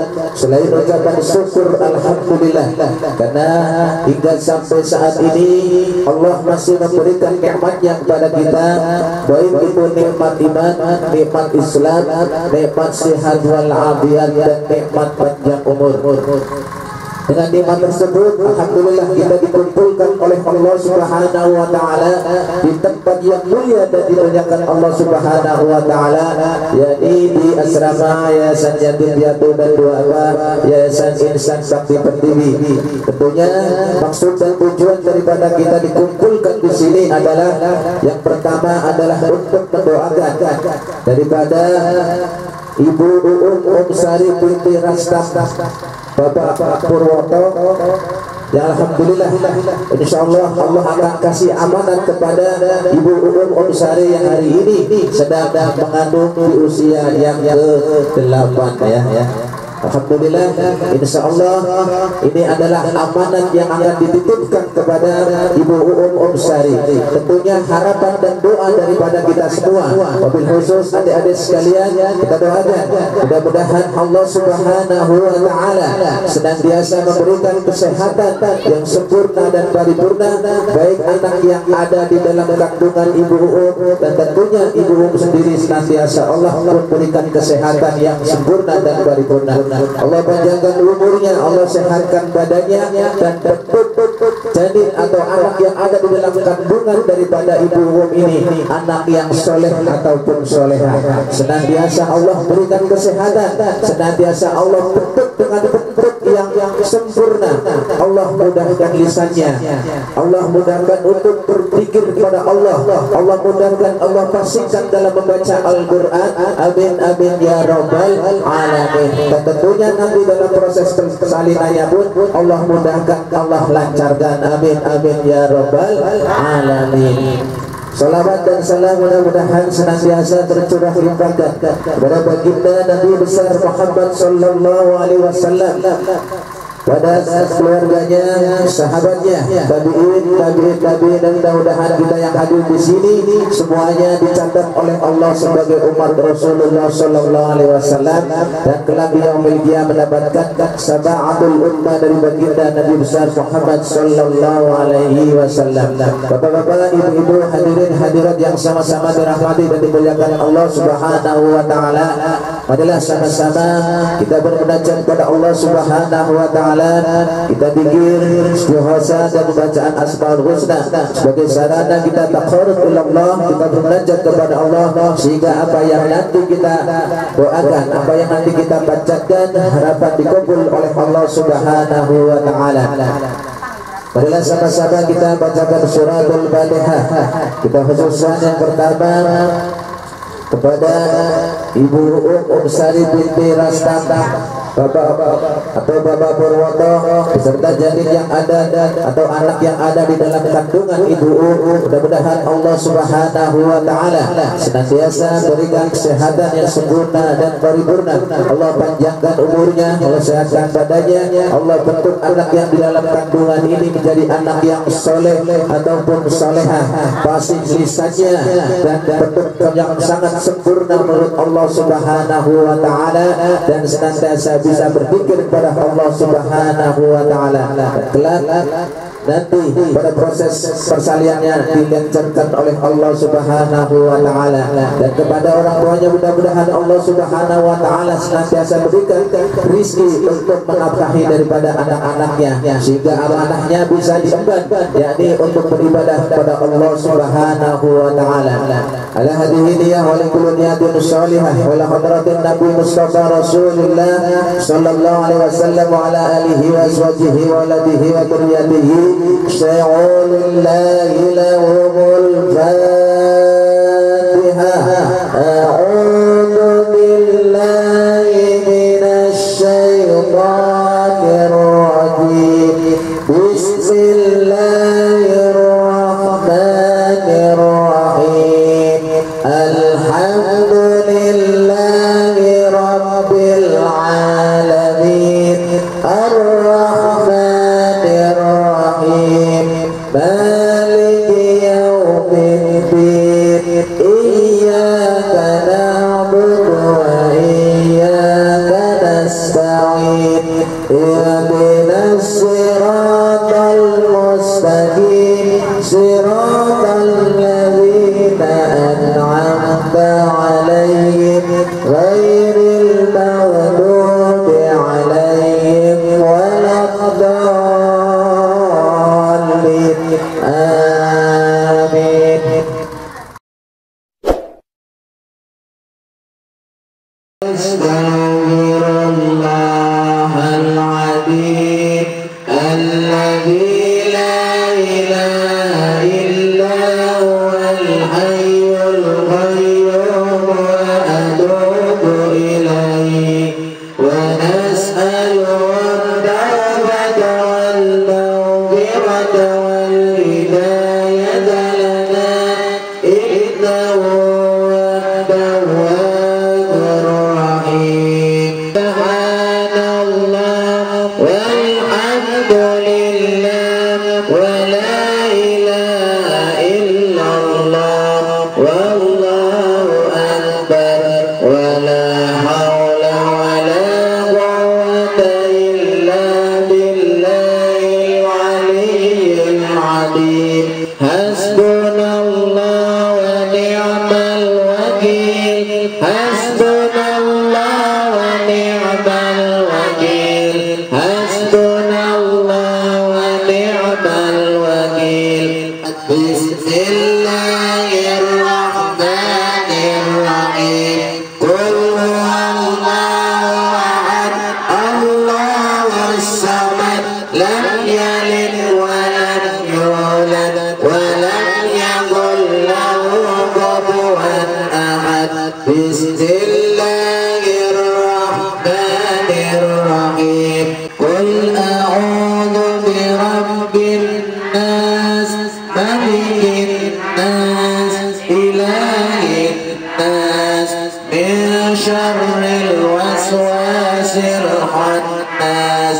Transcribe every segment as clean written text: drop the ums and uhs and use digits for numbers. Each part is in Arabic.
selain ucapan syukur alhamdulillah, karena hingga sampai saat ini Allah masih memberikan nikmatnya kepada kita, baik itu nikmat iman, nikmat Islam, nikmat sehat wal afiat, dan nikmat panjang umur. Dengan nikmat tersebut, alhamdulillah kita dikumpulkan oleh Allah Subhanahu wa taala di tempat yang mulia dan dimuliakan Allah Subhanahu wa taala, yakni di asrama Yayasan Yatim Piatu dan Duafa, Yayasan Insan Sakti Pertiwi. Tentunya maksud dan tujuan daripada kita dikumpulkan di sini adalah yang pertama adalah untuk mendoakan daripada Ibu Sari binti Rastam, Bapak Purwoto, yang alhamdulillah insyaallah Allah akan kasih amanat kepada Ibu Sari yang hari ini sedang mengandung di usia yang ke-8 ya. Alhamdulillah, insyaallah ini adalah amanat yang akan dititipkan kepada Ibu Sari. Tentunya harapan dan doa daripada kita semua, wabil khusus adik-adik sekalian, kita doakan mudah-mudahan Allah Subhanahu wa taala senantiasa memberikan kesehatan yang sempurna dan paripurna, baik anak yang ada di dalam kandungan Ibu dan tentunya Ibu sendiri senantiasa Allah memberikan kesehatan yang sempurna dan paripurna. Allah panjangkan umurnya, Allah sehatkan badannya, dan janin atau anak yang ada di dalam kandungan daripada Ibu ini anak yang soleh ataupun soleha. Senantiasa Allah berikan kesehatan, senantiasa Allah bentuk dengan bentuk yang sempurna. Allah mudahkan lisannya, Allah mudahkan untuk berpikir kepada Allah, Allah mudahkan, Allah pastikan dalam membaca Al-Quran. Amin amin ya rabbal alamin. Tentunya nanti dalam proses persalinannya pun Allah mudahkan, Allah lancarkan. Amin amin ya rabbal alamin. Salawat dan salam mudah-mudahan senantiasa tercurah limpahkan kepada baginda Nabi besar Muhammad sallallahu alaihi wasallam, pada keluarganya, sahabatnya, tabi'in, dan mudah-mudahan kita yang hadir di sini semuanya dicatat oleh Allah sebagai umat Rasulullah sallallahu alaihi wasallam, dan kelak yaumil qiyamah mendapatkan sab'atul ummah dari baginda Nabi besar Muhammad sallallahu alaihi wasallam. Bapak-bapak, ibu-ibu, hadirin hadirat yang sama-sama dirahmati dan dimuliakan Allah Subhanahu wa taala, marilah sama-sama kita bermunajat kepada Allah Subhanahu wa taala. Kita pikir istighosah dan bacaan Asmaul Husna sebagai sarana kita taqarrub ila Allah, kita bermunajat kepada Allah, sehingga apa yang nanti kita doakan, apa yang nanti kita bacakan, harapan dikabul oleh Allah Subhanahu wa taala. Marilah sama-sama kita bacakan suratul Fatihah. Kita khususkan yang pertama kepada Ibu Sari binti Rastam, Bapak atau Bapak Purwoto beserta janin yang ada atau anak yang ada di dalam kandungan Ibu. Mudah-mudahan Allah Subhanahu wa taala senantiasa berikan kesehatan yang sempurna dan paripurna. Allah panjangkan umurnya, Allah sehatkan badannya, Allah bentuk anak yang di dalam kandungan ini menjadi anak yang soleh ataupun soleha, fasih lisannya, dan bentuk yang sangat sempurna menurut Allah Subhanahu wa taala, dan senantiasa bisa berpikir kepada Allah Subhanahu wa taala. Kelak nanti pada proses persaliannya dilancarkan oleh Allah Subhanahu wa taala, dan kepada orang tuanya mudah-mudahan Allah Subhanahu wa taala senantiasa berikan rezeki untuk menafkahi daripada anak-anaknya, sehingga anak-anaknya bisa diemban, yakni untuk beribadah kepada Allah Subhanahu wa taala. Ala hadhihi niyah wa likulli niyatin shalihah wa la hadratin Nabi Mustafa Rasulullah sallallahu alaihi wasallam wa ala alihi wa ashabihi wa ladihi wa dzurriyyatihi. شعور الله لهم الفاتحة. أعوذ بالله من الشيطان الرجيم. بسم الله الرحمن الرحيم. الحمد لله رب العالمين. الرحمن الرحيم. مالك يوم الدين. إياك نعبد وإياك نستعين. أجمعين اهدنا الصراط المستقيم صراط الذين أنعمت عليهم غير المغضوب عليهم ولا الضالين آمين. أستغفر الله العظيم الذي لا إله إلا هو الحي القيوم وأتوب إليه ونسأله التوبة والمغفرة والهداية لنا إنه هو التواب الرحيم. سبحان الله والحمد لله ولا إله إلا الله والله أكبر ولا حول ولا قوة إلا بالله العلي العظيم. حسبنا الله ونعم الوكيل حسبنا الله ونعم الوكيل حسبنا الله ونعم الوكيل. بسم الله الرحمن الرحيم. قل هو الله أحد الله الصمد لم يلد ولم يولد ولم يكن له كفوا أحد. بسم الله الرحمن الرحيم. قل أعوذ برب الناس ملك الناس إله الناس من شر الوسواس الخناس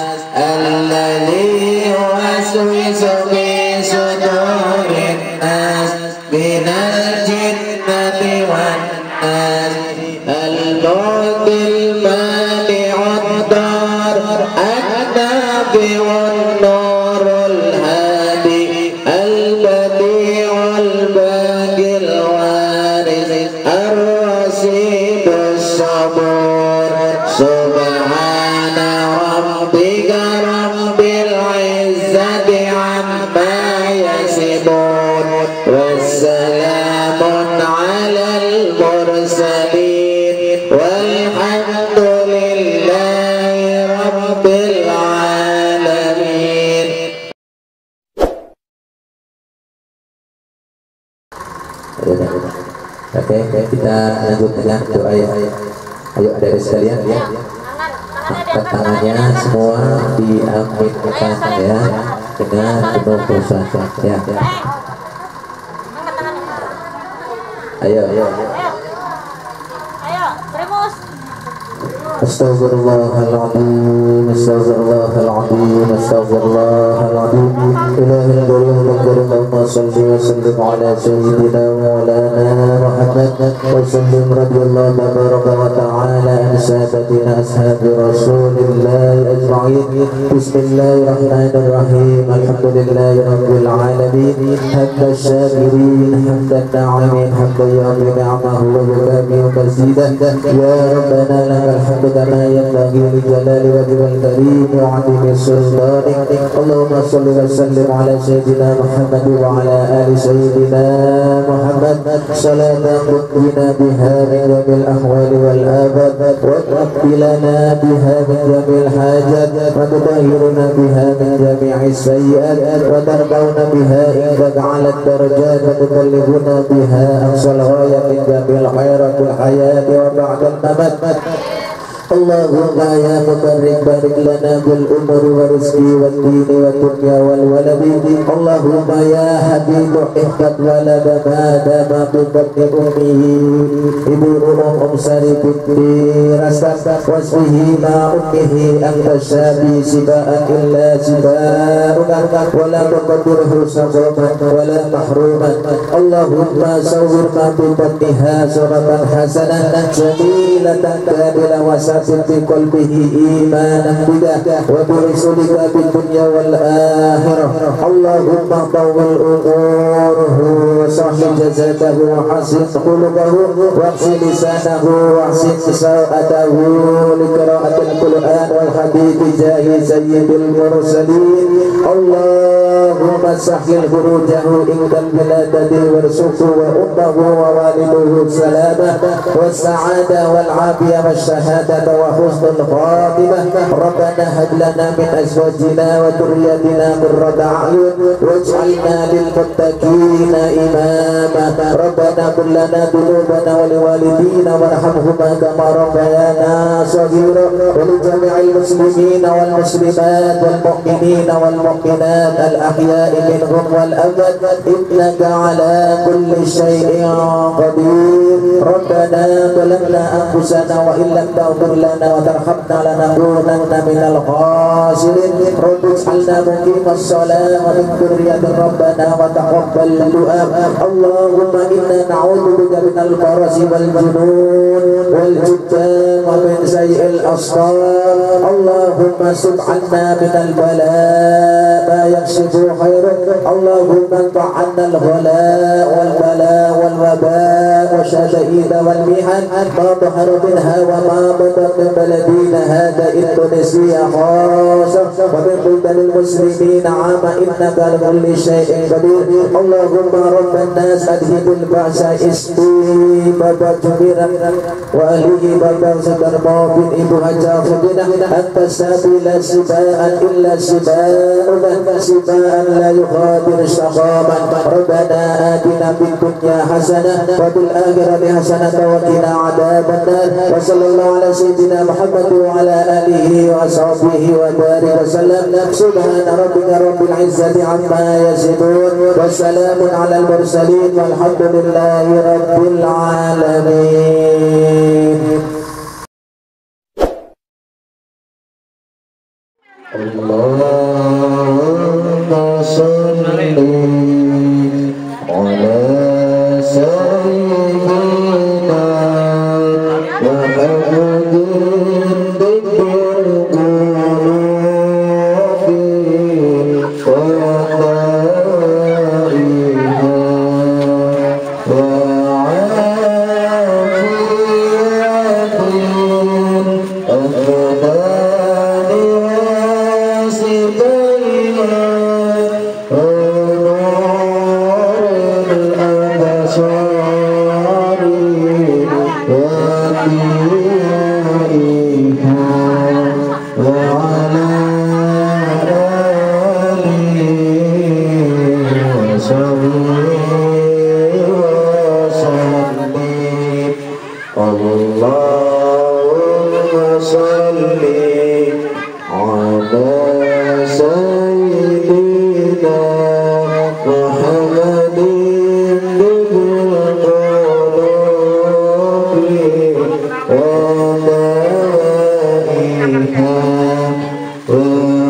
الذي يوسوس في صدور الناس من الجنة والناس. المعطي المانع الضار النافع النور الهادي البديع الباقي الوارث الرشيد الصبور. سبحان ربك رب العزة عما يصفون والسلام على المرسلين والحمد لله رب العالمين. Oke, kita lanjut dengan doa ya. Ayo dari sekalian ya. Angkat tangannya semua diaminkan ya dengan penuh berusaha ya. Ayo. Primus. Astaghfirullahaladzim, astaghfirullahaladzim, astaghfirullahaladzim. Ilahil karim karim Allahumma salli wa sallim ala sayyidina maulana Muhammad wa sallim radhiyallahu tabaraka wa ta'ala an saadatina ashabi rasulillah ajma'in. Bismillahirrahmanirrahim. Alhamdulillahi rabbil alamin. Hamdan syakirin hamdan na'imin hamdan yu'ti ni'amahu wa yukafi mazidah. Ya Rabbana lakal hamdu كما ينبغي لجلال وجهك الكريم وعظيم سلطانك. اللهم صل وسلم على سيدنا محمد وعلى آل سيدنا محمد صلاة تقضينا بها من جميع الأحوال والآفات وتقضي لنا بها من جميع الحاجات وتطهرنا بها من جميع السيئات وترفعنا بها عندك على الدرجات وتبلغنا بها أقصى الغاية من جميع الخيرات والحياة وبعد الممات. Allahumma ya mubarik barik lana bil umuri wa rizqi wa dini wa dunya wal waladi. Allahumma ya habibu ihbat walada madama bibatni ummihi ibu sari binti rasa wasfihi ma ummihi anta syabi siba'an illa siba'uka wala tuqadirhu sababan wala mahruman. Allahumma sawwir ma bibatniha suratan hasanah jamilatan kabila wasat ثابت في قلبه إيمانا بك وبرسلك في الدنيا والآخرة. اللهم طول أموره وصحح جزاته وحسن خلقه واغسل لسانه واحسن سوءته لقراءة القرآن والحديث جاه سيد المرسلين. اللهم سهل خروجه عند البلاد وارزقه وأمه ووالده السلامة والسعادة والعافية والشهادة وحسن الخاتمة. ربنا هب لنا من أزواجنا وذريتنا قرة أعين واجعلنا للمتقين إماما. ربنا اغفر لنا ذنوبنا ولوالدينا وارحمهما كما ربيانا صغيرا ولجميع المسلمين والمسلمات والمؤمنين والمؤمنات الأحياء منهم والأموات إنك على كل شيء قدير. ربنا ظلمنا أنفسنا وإن لم تغفر لنا وترحمنا لنكونن من الخاسرين. رب اجعلنا مقيم الصلاة ومن ذرية ربنا وتقبل دعاء. اللهم إنا نعوذ بك من البرص والجنون والجدام ومن سيء الأسقام. اللهم سد عنا من البلاء ما يكشف خيرك. اللهم ارفع عنا الغلاء والبلاء والوباء والشدائد والمحن ما ظهر منها وما بطن من بلدنا هذا إندونيسيا خاصة ومن بلدان المسلمين عامة إنك لكل شيء قدير. اللهم رب الناس أذهب البأس اسمي بابا جميرا وأهله بابا صدر موبين إبو هجا خدنا أنت سبيل سباء إلا سباء سباء لا يغادر سقاما. ربنا آتنا في الدنيا حسنة وفي الآخرة حسنة وقنا عذاب النار. وصلى الله على سيدنا محمد وعلى آله وصحبه وبارك وسلم. سبحان ربك رب العزة عما يصفون وسلام على المرسلين والحمد لله رب العالمين. اللهم صل على سيدنا محمد طب القلوب ودائها ودائها